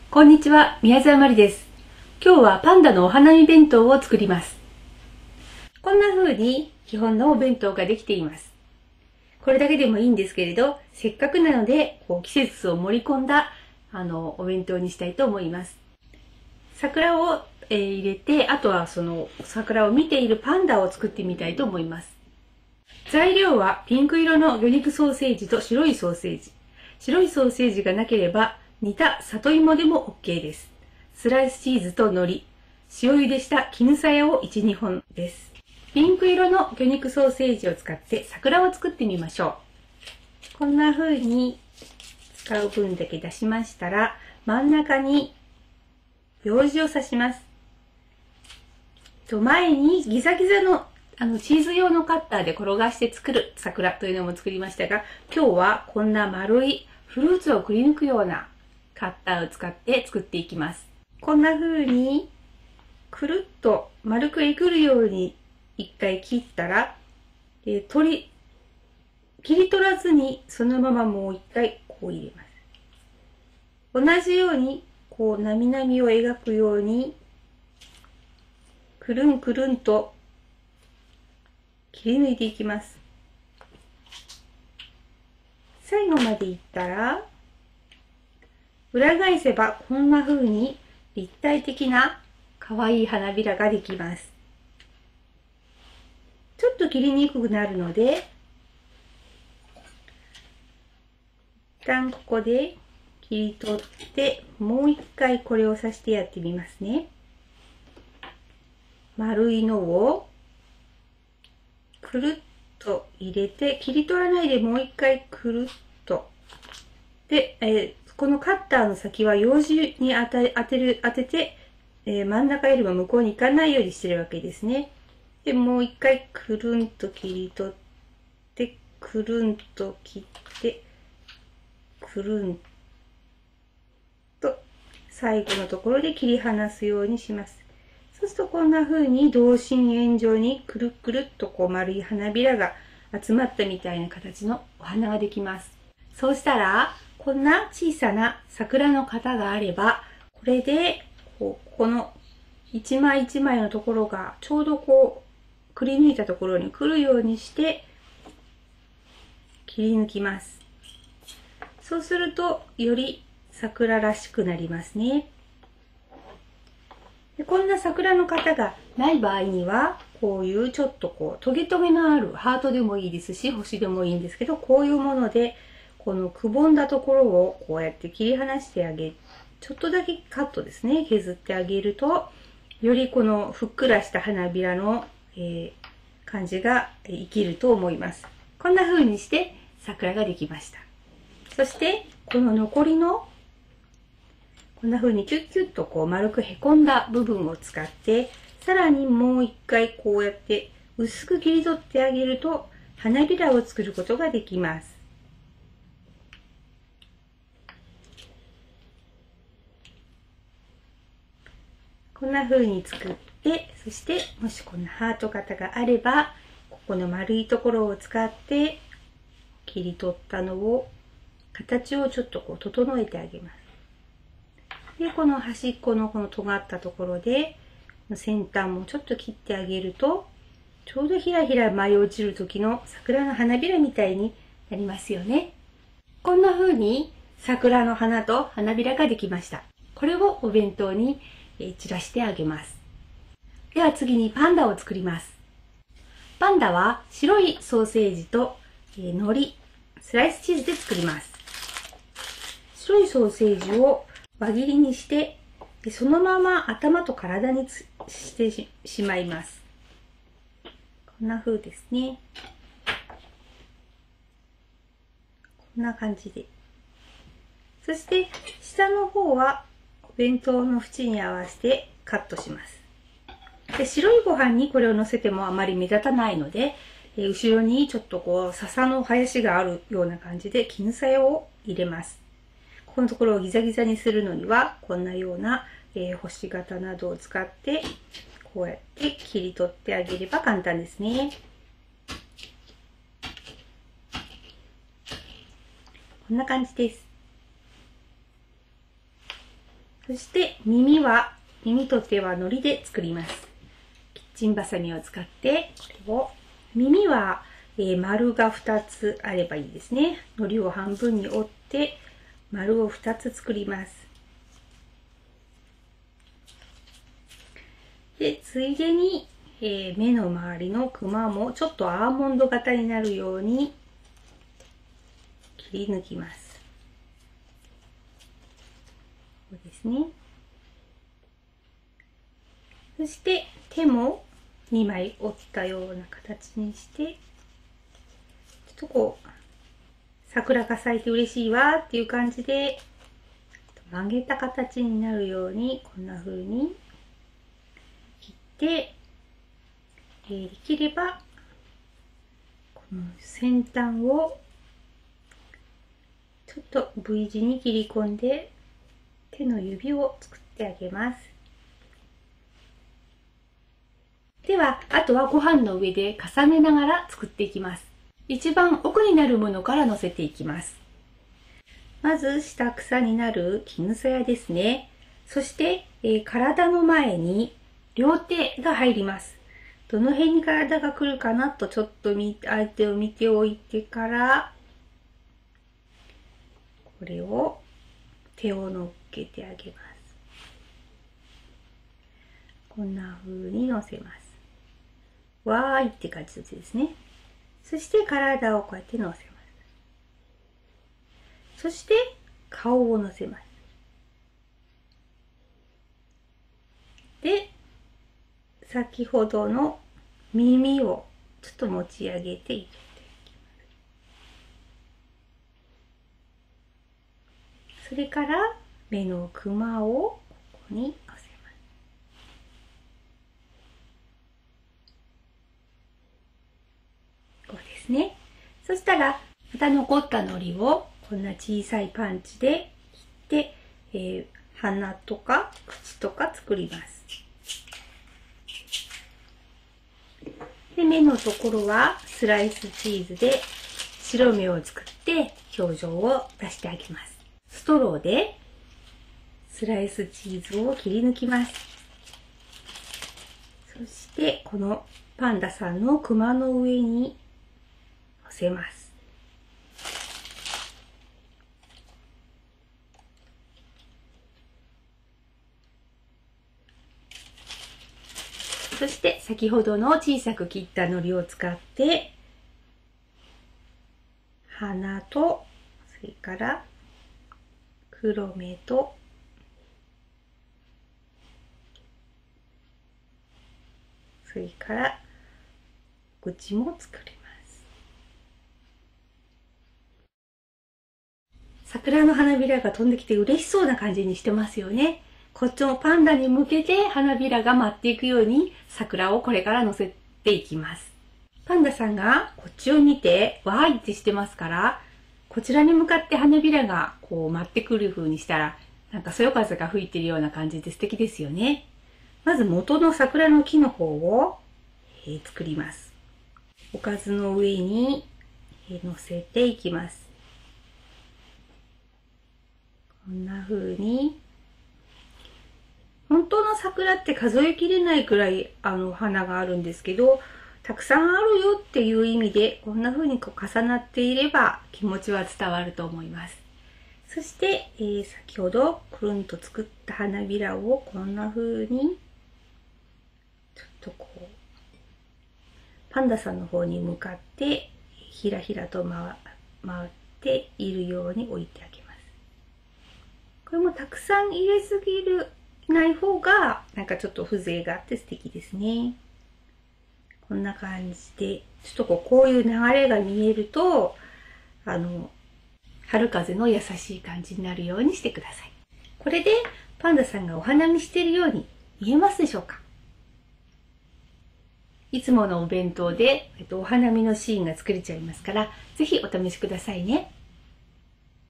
こんにちは、宮沢まりです。今日はパンダのお花見弁当を作ります。こんな風に基本のお弁当ができています。これだけでもいいんですけれど、せっかくなので季節を盛り込んだお弁当にしたいと思います。桜を入れて、あとはその桜を見ているパンダを作ってみたいと思います。材料はピンク色の魚肉ソーセージと白いソーセージ。白いソーセージがなければ煮た里芋でも OK です。スライスチーズと海苔、塩茹でした絹さやを1、2本です。ピンク色の魚肉ソーセージを使って桜を作ってみましょう。こんな風に使う分だけ出しましたら、真ん中にようじを刺します。前にギザギザのチーズ用のカッターで転がして作る桜というのも作りましたが、今日はこんな丸いフルーツをくり抜くようなカッターを使って作っていきます。こんな風にくるっと丸くえぐるように一回切ったら、切り取らずにそのままもう一回こう入れます。同じようになみなみを描くようにくるんくるんと切り抜いていきます。最後までいったら、裏返せばこんな風に立体的な可愛い花びらができます。ちょっと切りにくくなるので、一旦ここで切り取って、もう一回これを刺してやってみますね。丸いのをくるっと入れて、切り取らないでもう一回くるっと。で、このカッターの先はようじに当てて、真ん中よりも向こうに行かないようにしてるわけですね。で、もう一回くるんと切り取って、くるんと切って、くるんと最後のところで切り離すようにします。そうするとこんな風に同心円状にくるくるっと丸い花びらが集まったみたいな形のお花ができます。そうしたら、こんな小さな桜の型があれば、これでこの一枚一枚のところがちょうどくり抜いたところに来るようにして切り抜きます。そうするとより桜らしくなりますね。でこんな桜の型がない場合には、こういうちょっとトゲトゲのあるハートでもいいですし、星でもいいんですけど、こういうものでこのくぼんだところをこうやって切り離してあげる。ちょっとだけカットですね、削ってあげると、よりこのふっくらした花びらの、感じが生きると思います。こんな風にして桜ができました。そしてこの残りのこんな風にキュッキュッと丸くへこんだ部分を使って、さらにもう一回こうやって薄く切り取ってあげると花びらを作ることができます。こんな風に作って、そしてもしこんなハート型があれば、ここの丸いところを使って切り取ったのを形をちょっと整えてあげます。で、この端っこのこの尖ったところで先端もちょっと切ってあげると、ちょうどひらひら舞い落ちる時の桜の花びらみたいになりますよね。こんな風に桜の花と花びらができました。これをお弁当に散らしてあげます。では次にパンダを作ります。パンダは白いソーセージと海苔、スライスチーズで作ります。白いソーセージを輪切りにして、そのまま頭と体にしてしまいます。こんな風ですね。こんな感じで。そして下の方はお弁当の縁に合わせてカットします。で白いご飯にこれを乗せてもあまり目立たないので、後ろにちょっと笹の林があるような感じで絹さやを入れます。このところをギザギザにするのには、こんなような、星型などを使って、こうやって切り取ってあげれば簡単ですね。こんな感じです。 そして耳と手は糊で作ります。キッチンバサミを使って、これを、耳は、丸が2つあればいいですね。糊を半分に折って、丸を2つ作ります。で、ついでに、目の周りのクマもちょっとアーモンド型になるように切り抜きます。こうですね。そして手も2枚折ったような形にして、ちょっとこう、桜が咲いて嬉しいわっていう感じで、曲げた形になるように、こんな風に切って、できれば、この先端をちょっと V 字に切り込んで、手の指を作ってあげます。では、あとはご飯の上で重ねながら作っていきます。一番奥になるものから乗せていきます。まず、下草になる絹さやですね。そして、体の前に両手が入ります。どの辺に体が来るかなとちょっと相手を見ておいてから、これを手を乗っけてあげます。こんな風に乗せます。わーいって感じですね。そして体をこうやって乗せます。そして顔を乗せます。で、先ほどの耳をちょっと持ち上げて入れていきます。それから目のクマをここに乗せます。こうですね。そしたら、また残った糊をこんな小さいパンチで切って、鼻とか口とか作ります。で、目のところはスライスチーズで白目を作って表情を出してあげます。ストローでスライスチーズを切り抜きます。そしてこのパンダさんのクマの上に乗せます。そして先ほどの小さく切った糊を使って鼻とそれから黒目とそれから口も作ります。桜の花びらが飛んできて嬉しそうな感じにしてますよね。こっちもパンダに向けて花びらが舞っていくように桜をこれから乗せていきます。パンダさんがこっちを見てわーいってしてますから、こちらに向かって花びらがこう舞ってくる風にしたら、なんかそよ風が吹いてるような感じで素敵ですよね。まず元の桜の木の方を、作ります。おかずの上に、乗せていきます。こんな風に。本当の桜って数えきれないくらい花があるんですけど、たくさんあるよっていう意味で、こんな風にこう重なっていれば気持ちは伝わると思います。そして、先ほどくるんと作った花びらをこんな風に、ちょっとこう、パンダさんの方に向かってひらひらと回っているように置いてあげます。これもたくさん入れすぎない方がなんかちょっと風情があって素敵ですね。こんな感じでちょっとこういう流れが見えると春風の優しい感じになるようにしてください。これでパンダさんがお花見しているように見えますでしょうか？いつものお弁当で、お花見のシーンが作れちゃいますから、ぜひお試しくださいね。